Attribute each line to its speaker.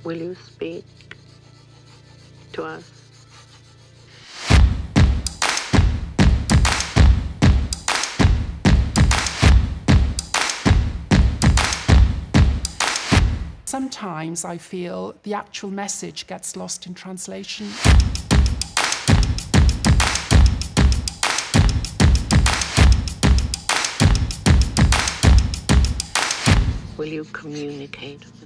Speaker 1: Will you speak to us?
Speaker 2: Sometimes I feel the actual message gets lost in translation.
Speaker 1: Will you communicate?